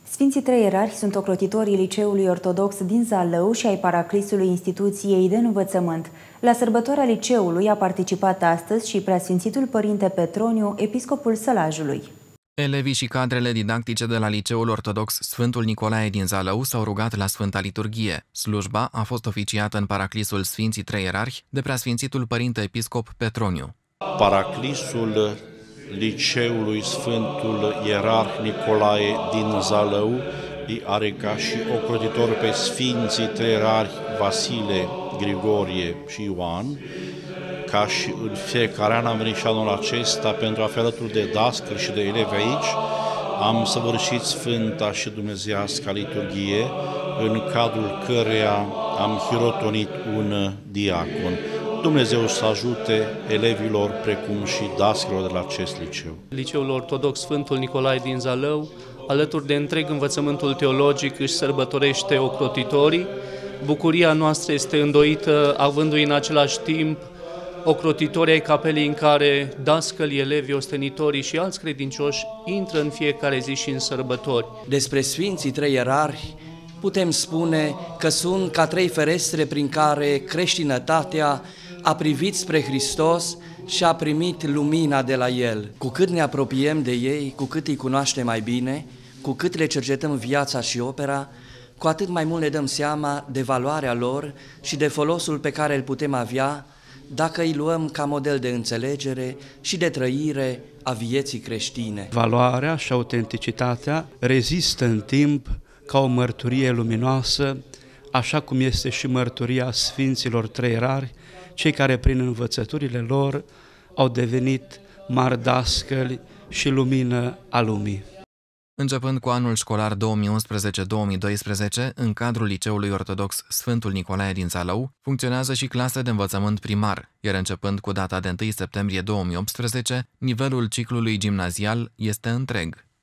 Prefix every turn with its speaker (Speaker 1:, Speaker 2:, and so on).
Speaker 1: Sfinții Trei Ierarhi sunt ocrotitorii Liceului Ortodox din Zalău și ai paraclisului instituției de învățământ. La sărbătoarea liceului a participat astăzi și Preasfințitul Părinte Petroniu, episcopul Sălajului.
Speaker 2: Elevii și cadrele didactice de la Liceul Ortodox Sfântul Nicolae din Zalău s-au rugat la Sfânta Liturghie. Slujba a fost oficiată în paraclisul Sfinții Trei Ierarhi de Preasfințitul Părinte Episcop Petroniu.
Speaker 3: Paraclisul Liceului Sfântul Ierarh Nicolae din Zalău îi are ca și ocrotitor pe Sfinții Trei Ierarhi Vasile, Grigorie și Ioan. Ca și în fiecare an am venit și anul acesta pentru a fi alături de dascăli și de elevi aici. Am săvârșit Sfânta și Dumnezeiasca Liturghie, în cadrul căreia am hirotonit un diacon. Dumnezeu să ajute elevilor precum și dascălilor de la acest liceu.
Speaker 4: Liceul Ortodox Sfântul Nicolae din Zalău, alături de întreg învățământul teologic, își sărbătorește ocrotitorii. Bucuria noastră este îndoită avându-i în același timp ocrotitorii ai capelei în care dascălii, elevii, ostenitorii și alți credincioși intră în fiecare zi și în sărbători.
Speaker 5: Despre Sfinții Trei Ierarhi putem spune că sunt ca trei ferestre prin care creștinătatea a privit spre Hristos și a primit lumina de la El. Cu cât ne apropiem de ei, cu cât îi cunoaștem mai bine, cu cât le cercetăm viața și opera, cu atât mai mult ne dăm seama de valoarea lor și de folosul pe care îl putem avea dacă îi luăm ca model de înțelegere și de trăire a vieții creștine.
Speaker 6: Valoarea și autenticitatea rezistă în timp ca o mărturie luminoasă, așa cum este și mărturia Sfinților Trei Ierarhi, cei care prin învățăturile lor au devenit mari dascăli și lumină a lumii.
Speaker 2: Începând cu anul școlar 2011-2012, în cadrul Liceului Ortodox Sfântul Nicolae din Zalău, funcționează și clase de învățământ primar, iar începând cu data de 1 septembrie 2018, nivelul ciclului gimnazial este întreg.